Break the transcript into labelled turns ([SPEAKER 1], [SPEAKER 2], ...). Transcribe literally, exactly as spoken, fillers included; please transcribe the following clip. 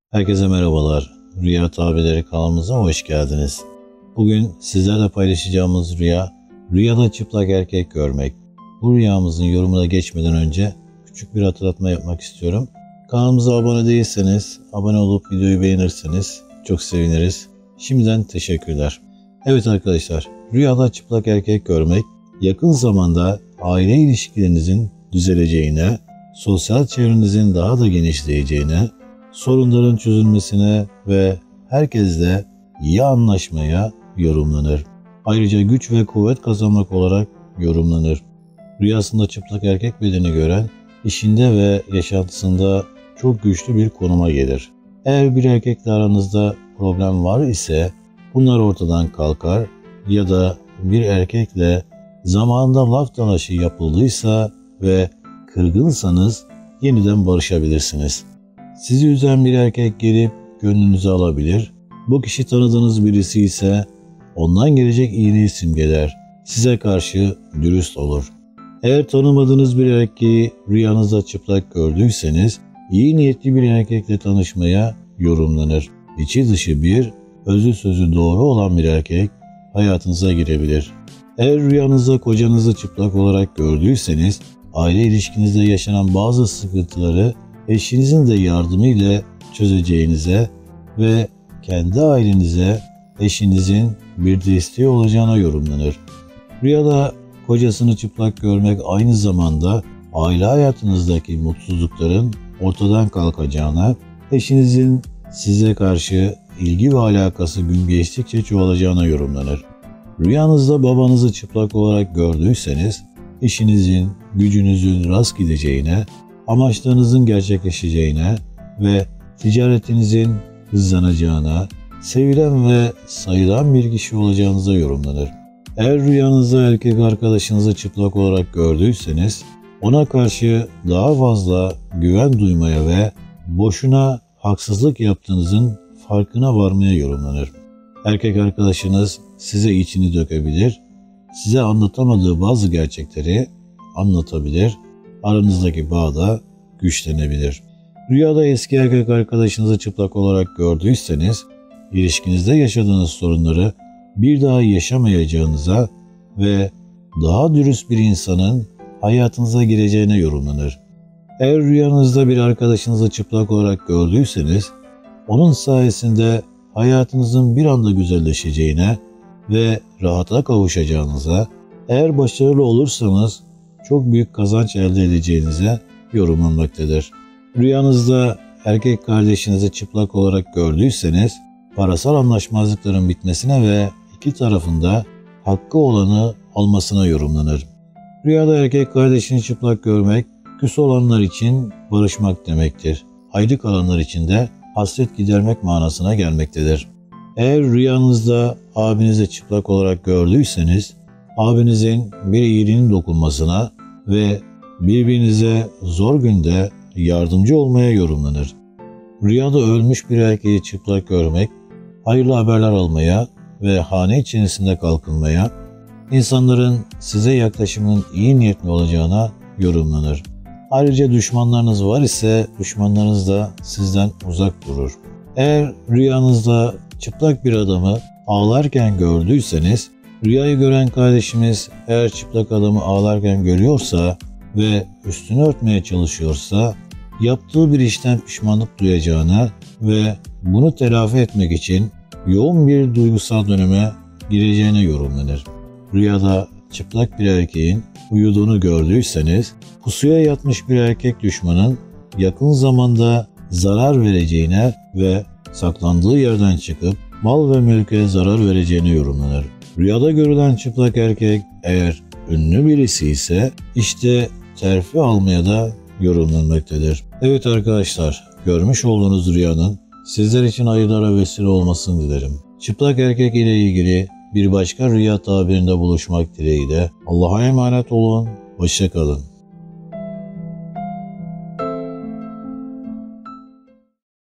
[SPEAKER 1] Herkese merhabalar. Rüya Tabirleri kanalımıza hoş geldiniz. Bugün sizlerle paylaşacağımız rüya, rüyada çıplak erkek görmek. Bu rüyamızın yorumuna geçmeden önce küçük bir hatırlatma yapmak istiyorum. Kanalımıza abone değilseniz, abone olup videoyu beğenirseniz çok seviniriz. Şimdiden teşekkürler. Evet arkadaşlar, rüyada çıplak erkek görmek, yakın zamanda aile ilişkilerinizin düzeleceğine, sosyal çevrenizin daha da genişleyeceğine, sorunların çözülmesine ve herkesle iyi anlaşmaya yorumlanır. Ayrıca güç ve kuvvet kazanmak olarak yorumlanır. Rüyasında çıplak erkek bedeni gören, işinde ve yaşantısında çok güçlü bir konuma gelir. Eğer bir erkekle aranızda problem var ise bunlar ortadan kalkar ya da bir erkekle zamanında laf dalaşı yapıldıysa ve kırgınsanız yeniden barışabilirsiniz. Sizi üzen bir erkek gelip gönlünüzü alabilir. Bu kişi tanıdığınız birisi ise ondan gelecek iyiliği simgeler. Size karşı dürüst olur. Eğer tanımadığınız bir erkeği rüyanızda çıplak gördüyseniz iyi niyetli bir erkekle tanışmaya yorumlanır. İçi dışı bir, özü sözü doğru olan bir erkek hayatınıza girebilir. Eğer rüyanızda kocanızı çıplak olarak gördüyseniz aile ilişkinizde yaşanan bazı sıkıntıları eşinizin de yardımıyla çözeceğinize ve kendi ailenize eşinizin bir desteği olacağına yorumlanır. Rüyada kocasını çıplak görmek aynı zamanda aile hayatınızdaki mutsuzlukların ortadan kalkacağına, eşinizin size karşı ilgi ve alakası gün geçtikçe çoğalacağına yorumlanır. Rüyanızda babanızı çıplak olarak gördüyseniz, işinizin, gücünüzün rast gideceğine, amaçlarınızın gerçekleşeceğine ve ticaretinizin hızlanacağına, sevilen ve sayılan bir kişi olacağınıza yorumlanır. Eğer rüyanızda erkek arkadaşınızı çıplak olarak gördüyseniz, ona karşı daha fazla güven duymaya ve boşuna haksızlık yaptığınızın farkına varmaya yorumlanır. Erkek arkadaşınız size içini dökebilir, size anlatamadığı bazı gerçekleri anlatabilir, aranızdaki bağ da güçlenebilir. Rüyada eski erkek arkadaşınızı çıplak olarak gördüyseniz, ilişkinizde yaşadığınız sorunları bir daha yaşamayacağınıza ve daha dürüst bir insanın hayatınıza gireceğine yorumlanır. Eğer rüyanızda bir arkadaşınızı çıplak olarak gördüyseniz, onun sayesinde hayatınızın bir anda güzelleşeceğine ve rahata kavuşacağınıza, eğer başarılı olursanız çok büyük kazanç elde edeceğinize yorumlanmaktadır. Rüyanızda erkek kardeşinizi çıplak olarak gördüyseniz, parasal anlaşmazlıkların bitmesine ve iki tarafında hakkı olanı almasına yorumlanır. Rüyada erkek kardeşini çıplak görmek, küs olanlar için barışmak demektir. Ayrı kalanlar için de hasret gidermek manasına gelmektedir. Eğer rüyanızda abinizi çıplak olarak gördüyseniz, abinizin bir iyiliğinin dokunmasına ve birbirinize zor günde yardımcı olmaya yorumlanır. Rüyada ölmüş bir erkeği çıplak görmek, hayırlı haberler almaya ve hane içerisinde kalkınmaya, insanların size yaklaşımının iyi niyetli olacağına yorumlanır. Ayrıca düşmanlarınız var ise düşmanlarınız da sizden uzak durur. Eğer rüyanızda çıplak bir adamı ağlarken gördüyseniz, rüyayı gören kardeşimiz eğer çıplak adamı ağlarken görüyorsa ve üstünü örtmeye çalışıyorsa, yaptığı bir işten pişmanlık duyacağına ve bunu telafi etmek için yoğun bir duygusal döneme gireceğine yorumlanır. Rüyada çıplak bir erkeğin uyuduğunu gördüyseniz, pusuya yatmış bir erkek düşmanın yakın zamanda zarar vereceğine ve saklandığı yerden çıkıp mal ve mülke zarar vereceğine yorumlanır. Rüyada görülen çıplak erkek eğer ünlü birisi ise işte terfi almaya da yorumlanmaktadır. Evet arkadaşlar, görmüş olduğunuz rüyanın sizler için hayırlara vesile olmasını dilerim. Çıplak erkek ile ilgili bir başka rüya tabirinde buluşmak dileğiyle Allah'a emanet olun, hoşça kalın.